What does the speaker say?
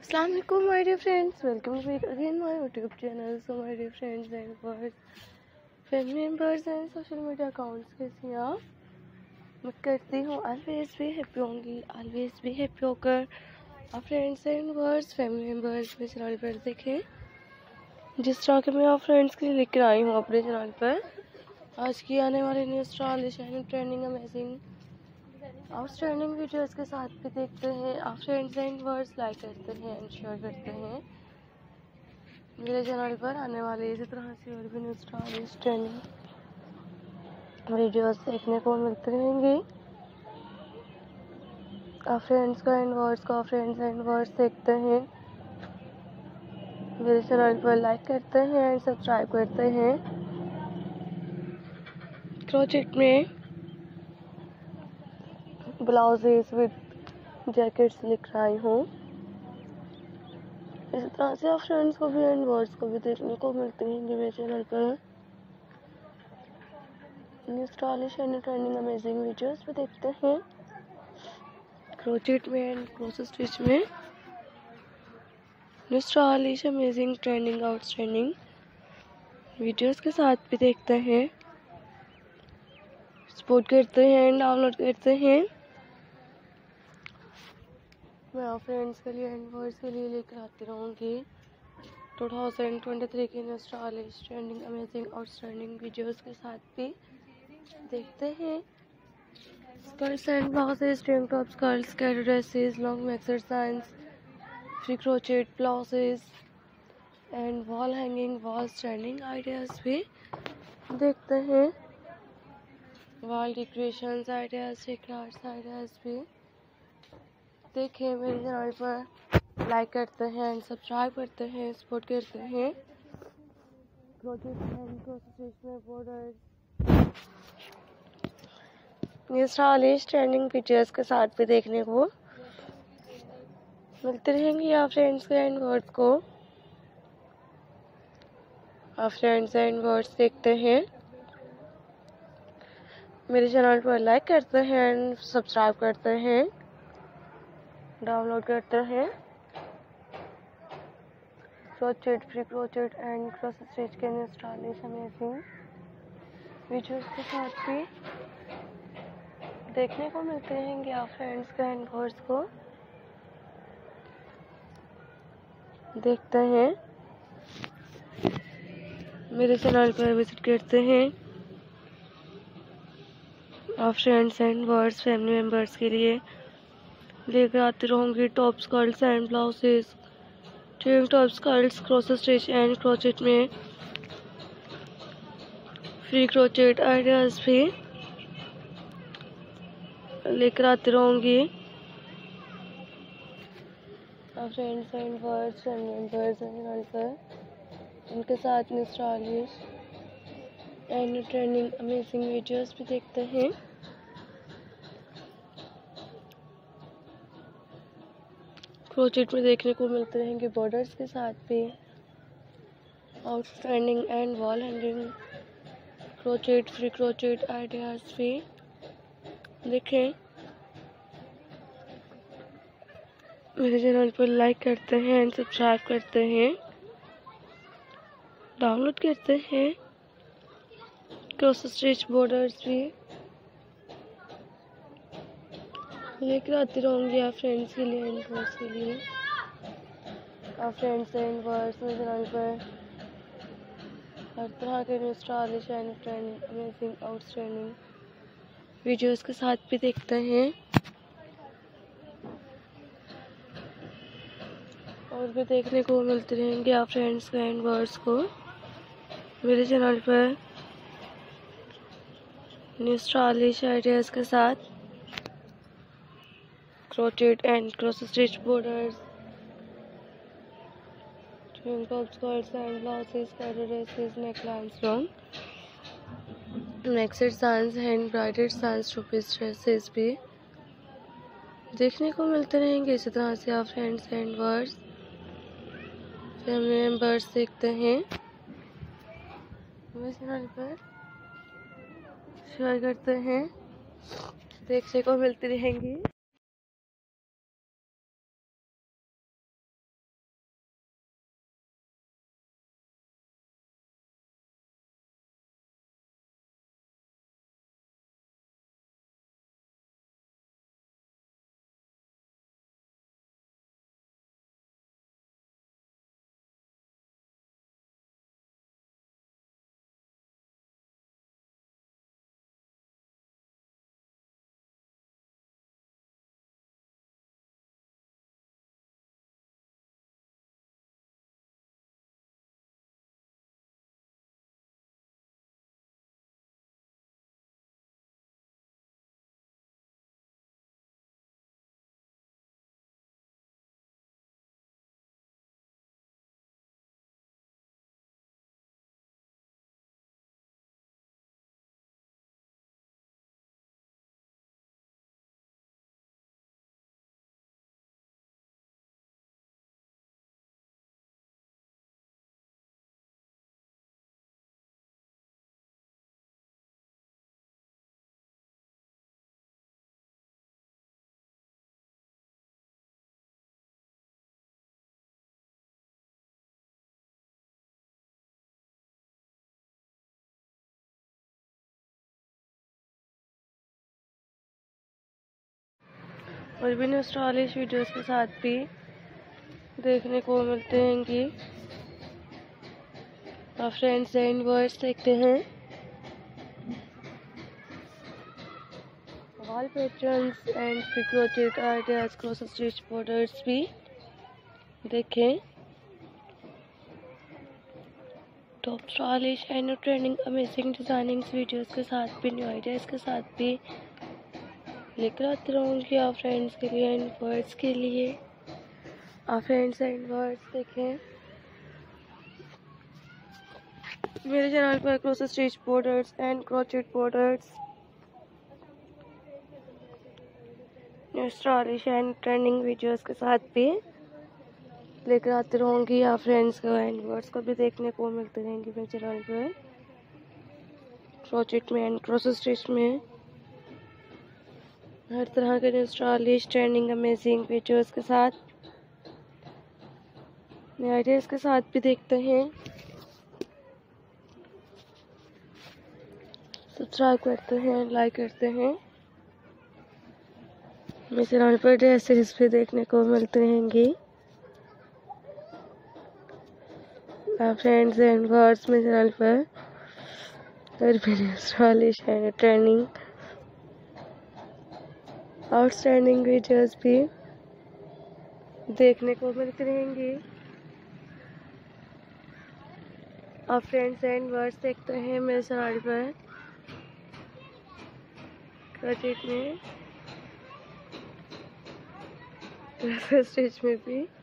Assalamu alaikum my dear friends, welcome back again my YouTube channel. So my dear friends and viewers, family members and social media accounts कैसी हैं आप? मैं करती हूँ always be happy होंगी, always be happy होकर आप friends and viewers family members मेरे चैनल पर देखें जिस तरह के मैं आप फ्रेंड्स के लिए लेकर आई हूँ अपने चैनल पर आज की आने वाली new stylish and trending amazing outstanding videos के साथ भी देखते हैं आप फ्रेंड्स एंड वर्ड्स लाइक करते हैं एंड शेयर करते हैं। मेरे चैनल पर आने वाले इसी तरह से और भी न्यू स्टाइलिश ट्रेंडिंग वीडियोस देखने को मिलते रहेंगे। आप फ्रेंड्स एंड वर्ड्स देखते हैं, मेरे चैनल पर लाइक करते हैं एंड सब्सक्राइब करते हैं। क्रोचेट में ब्लाउजेस विद जैकेट्स लिख रही हूँ। इस तरह से आप फ्रेंड्स को भी एंड वर्ड्स को भी देखने को मिलते हैं मेरे चैनल पर new stylish and trending amazing videos भी देखते हैं। क्रोचेट में एंड क्रोस स्टिच में new stylish amazing trending outstanding videos के साथ भी देखते हैं, सपोर्ट करते हैं एंड डाउनलोड करते हैं। मैं आप फ्रेंड्स के लिए एंड वर्ड्स के लिए लेकर आती रहूँगी 2023 के new stylish trending amazing outstanding videos के साथ भी देखते हैं। Skirts and blouses, tank tops, girls cat dresses, long exercise, free crochet blouses and wall hanging wall standing ideas भी देखते हैं। Wall decorations ideas, crafts ideas भी देखें। मेरे चैनल पर लाइक करते हैं एंड सब्सक्राइब करते हैं, सपोर्ट करते हैं। ये स्टाइलिश ट्रेंडिंग वीडियोस के साथ भी देखने को मिलते रहेंगे आप फ्रेंड्स के एंड वर्ड्स को। आप फ्रेंड्स एंड वर्ड्स देखते हैं, मेरे चैनल पर लाइक करते हैं एंड सब्सक्राइब करते हैं, डाउनलोड करते हैं। Crochet, free crochet and cross stitch के न्यू स्टाइलिश अमेजिंग वीडियोस के साथ भी देखने को मिलते रहेंगे आप फ्रेंड्स के एंड व्यूअर्स को देखते हैं। मेरे चैनल पर विजिट करते हैं आप friends and viewers family members के लिए लेकर आती रहूँगी tops, girls and blouses, tank tops, girls cross stitch and crochet में फ्री क्रोचेट आइडियाज़ भी लेकर आती रहूँगी आप friends and words and members channel पर उनके साथ new stylish and trending amazing videos भी देखते हैं। क्रोचेट में देखने को मिलते रहेंगे बॉर्डर्स के साथ भी outstanding and wall hanging crochet, free crochet ideas भी देखें। मेरे चैनल पर लाइक करते हैं एंड सब्सक्राइब करते हैं, डाउनलोड करते हैं। क्रॉस स्टिच बॉर्डर्स भी लेकर आती रहूँगी आप फ्रेंड्स के लिए एंड वर्ड्स के लिए। आप फ्रेंड्स एंड वर्ड्स मेरे चैनल पर हर तरह के new stylish and trending amazing outstanding videos के साथ भी देखते हैं और भी देखने को मिलते रहेंगे आप फ्रेंड्स एंड वर्ड्स को मेरे चैनल पर न्यू स्टाइलिश आइडियाज़ के साथ crochet and cross stitch borders, tank tops, skirts and blouses, cat dresses, necklines, long exercise, hand braided size two piece dresses भी देखने को मिलते रहेंगे। इसी तरह से आप friends and words family members देखते हैं, मेरे चैनल पर शेयर करते हैं, देखने को मिलती रहेंगी। और भी स्टाइलिश वीडियोस के साथ भी देखने को मिलते हैं कि आप फ्रेंड्स एंड वर्ड्स देखते हैं। Wall patterns and crocheted ideas cross stitch borders भी देखें। Top stylish and trending amazing designing videos के साथ भी न्यू आइडियाज के साथ भी लेकर आती रहूँगी आप फ्रेंड्स के लिए एंड वर्ड्स के लिए। आप फ्रेंड्स एंड वर्ड्स देखें मेरे चैनल पर cross stitch borders and crochet borders, stylish and trending videos के साथ भी लेकर आती रहूँगी। आप फ्रेंड्स को एंड वर्ड्स को भी देखने को मिलते रहेंगे मेरे चैनल पर क्रोचेट में एंड क्रॉस स्टिच में हर तरह के स्टाइलिश ट्रेंडिंग अमेजिंग वीडियोस के साथ नए आइडियाज के साथ भी देखते हैं। सब्सक्राइब करते हैं, लाइक करते हैं। मेरे चैनल पर ड्रेसेस भी देखने को मिलते रहेंगे। आप फ्रेंड्स एंड वर्ड्स मेरे चैनल पर हर video stylish and trending outstanding videos भी देखने को मिलते रहेंगे। आप फ्रेंड्स एंड वर्ड्स देखते हैं मेरे चैनल पर क्रोचेट में स्टिच में भी